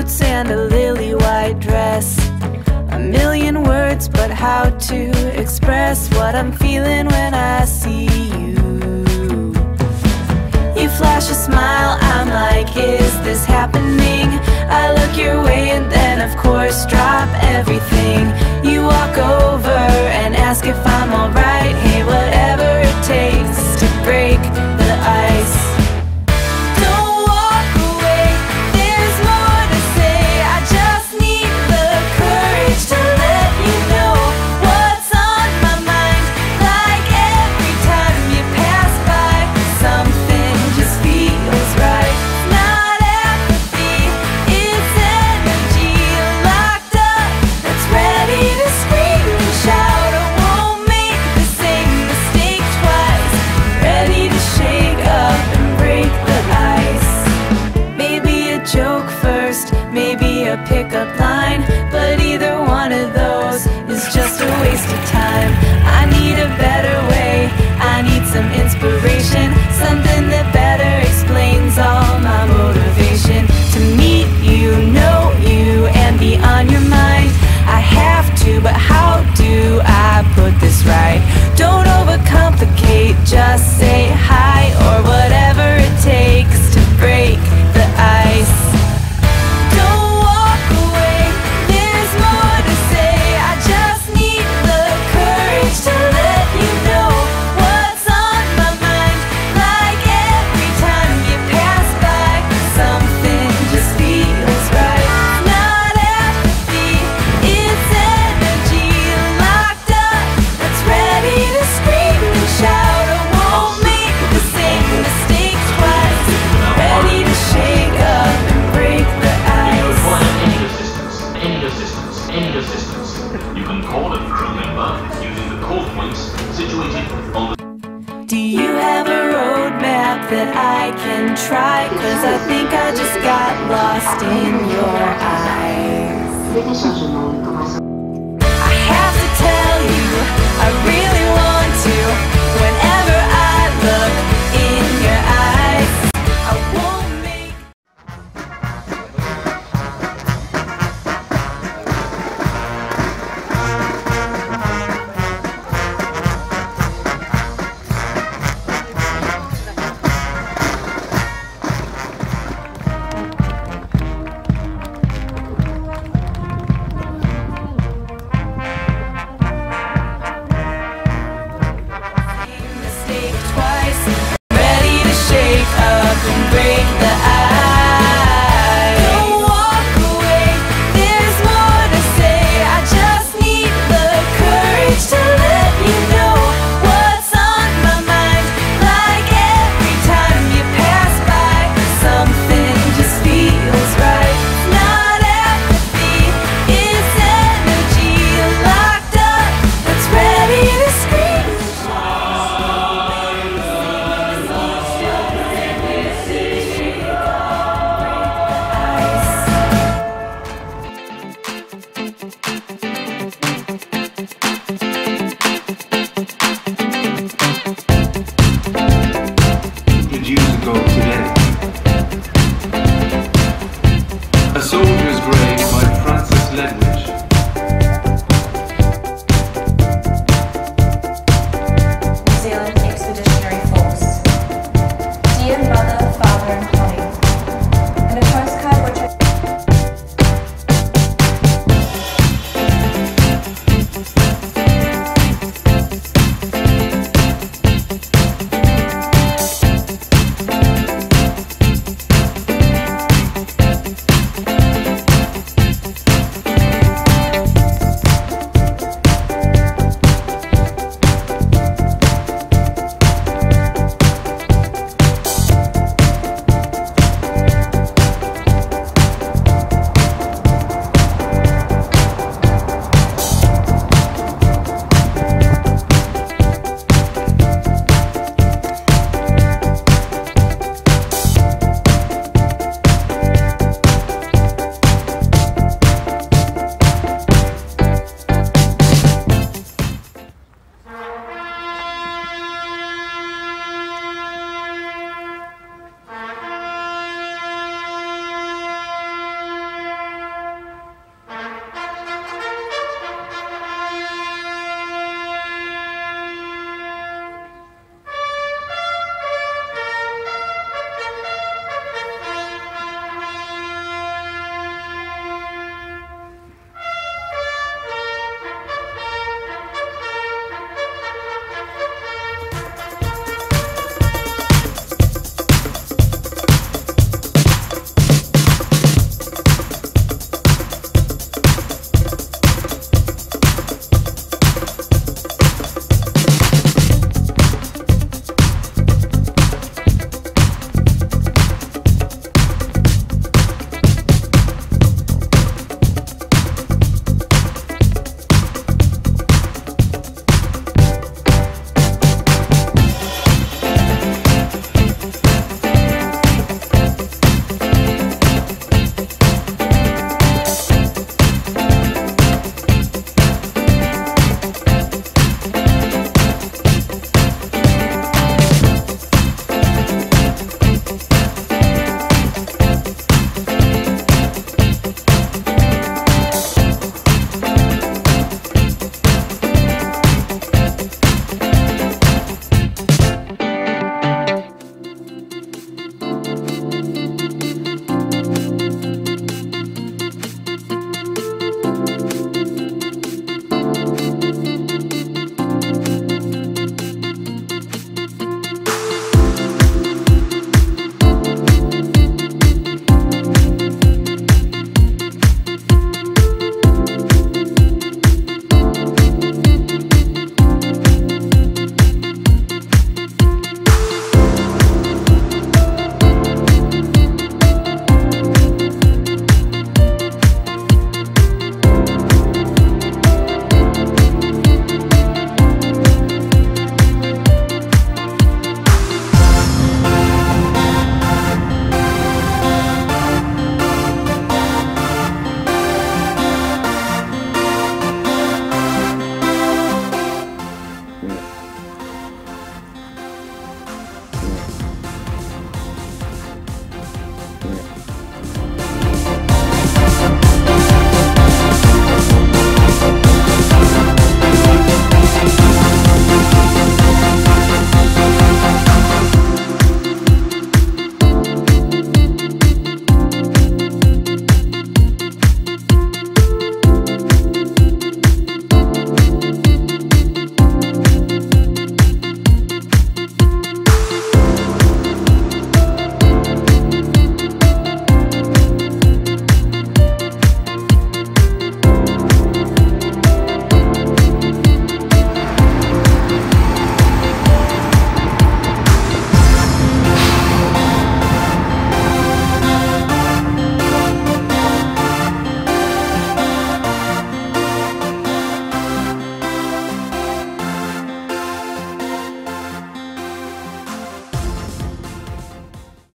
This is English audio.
boots and a lily white dress. A million words, but how to express what I'm feeling when I see you. You flash a smile, I'm like, is this happening? I look your way and then of course drop everything. You walk over and ask if I'm alright. Hey, whatever it takes to break the ice. Don't walk away, there's more to say. I just need the courage to let you know what's on my mind. Like every time you pass by, something just feels right. Not apathy, it's energy locked up that's ready to scream and shout. I won't make the same mistake twice. Ready to shake up and break the ice. Maybe a joke first, maybe a pickup line, but either one of those is just a waste of time. I need a better way, I need some inspiration, something that better explains all my motivation. To meet you, know you, and be on your mind. I have to, but how do I put this right? Don't overcomplicate, just say hi or whatever it takes to break the ice. Don't walk away, there's more to say. I just need the courage to let you know what's on my mind. Like every time you pass by, something just feels right. Not apathy, it's energy locked up that's ready to scream and shout. I won't make the same mistake twice. Ready to shake up and break the ice. End assistance. You can call a crew member using the call points situated on the... Do you have a road map that I can try? 'Cause I think I just got lost in your eyes. I have to tell you, I really